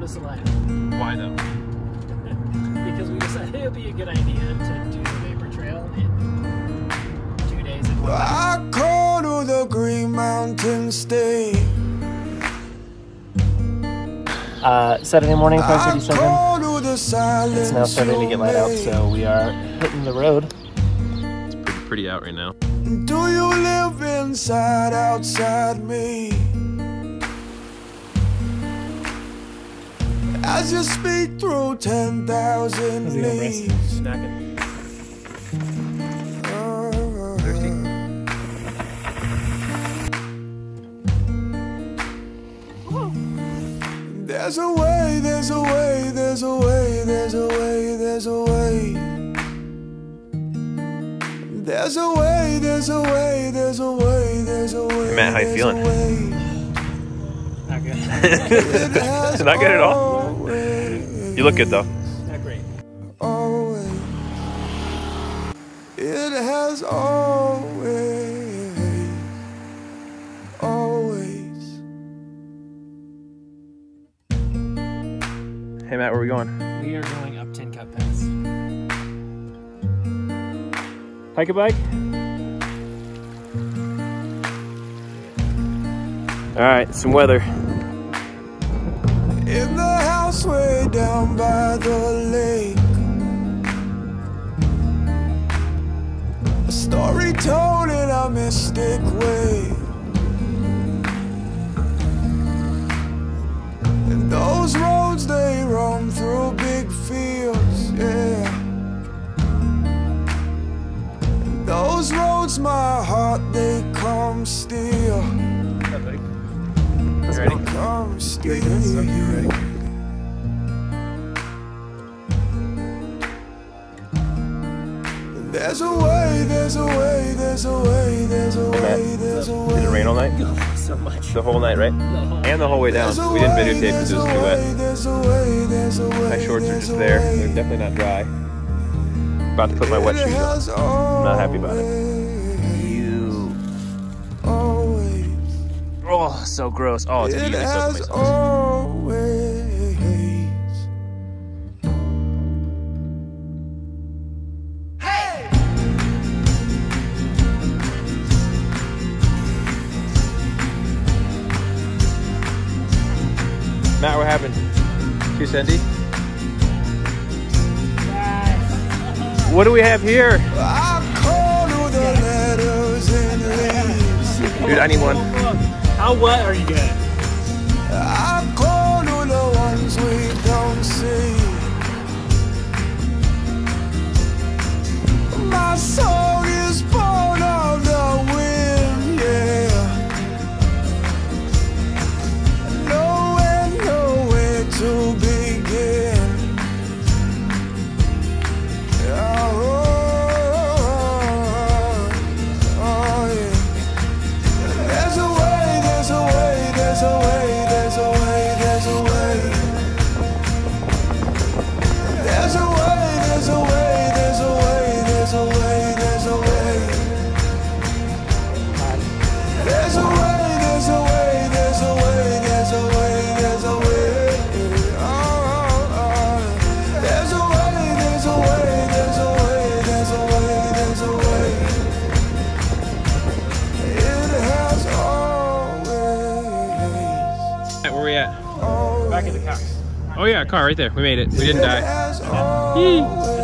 us alive. Why though? Because we decided it would be a good idea to do the vapor trail in 2 days and 1 night. I call to the Green Mountain State. Saturday morning, 5:37. It's now starting to get light out, so we are hitting the road. It's pretty out right now. Do you live inside, outside me? As you speak through 10,000 leaves. Snacking. Thirsty? There's a way, there's a way, there's a way, there's a way, there's a way. There's a way, there's a way, there's a way, there's a way. Hey Matt, how you feeling? Not good. Not good at all? You look good though. Not great. Always. It has always, always. Hey Matt, where are we going? We are going up Tin Cup Pass. Hike a bike? Alright, some weather. In the house way down by the lake, a story told in a mystic way. And those roads they roam through big fields, yeah. And those roads my heart they come steal. You ready? Come steal. You ready? There's a way, there's a way, there's a way, there's a way, there's a way. Did it rain all night? Oh, so much. The whole night, right? And the whole way down. We didn't videotape because it was too wet. My shorts are just there. They're definitely not dry. About to put my wet shoes on. I'm not happy about it. Oh, so gross. Oh, it's eating stuff in my sauce. Matt, what happened? Too sandy? What do we have here? Dude, I need one. How wet are you getting? I call to the ones we don't see. My soul is born of the wind, yeah. Nowhere to begin. Where we at? Back in the car. Oh yeah, car right there. We made it. We didn't die. Yee.